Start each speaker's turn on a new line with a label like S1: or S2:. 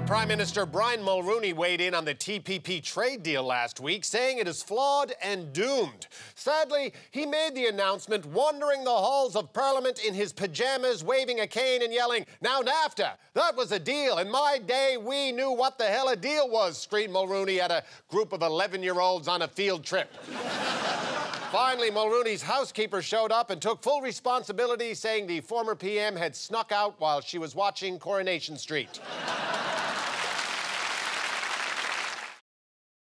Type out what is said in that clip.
S1: Former Prime Minister Brian Mulroney weighed in on the TPP trade deal last week, saying it is flawed and doomed. Sadly, he made the announcement wandering the halls of Parliament in his pajamas, waving a cane and yelling, "Now NAFTA, that was a deal. In my day, we knew what the hell a deal was," screamed Mulroney at a group of 11-year-olds on a field trip. Finally, Mulroney's housekeeper showed up and took full responsibility, saying the former PM had snuck out while she was watching Coronation Street.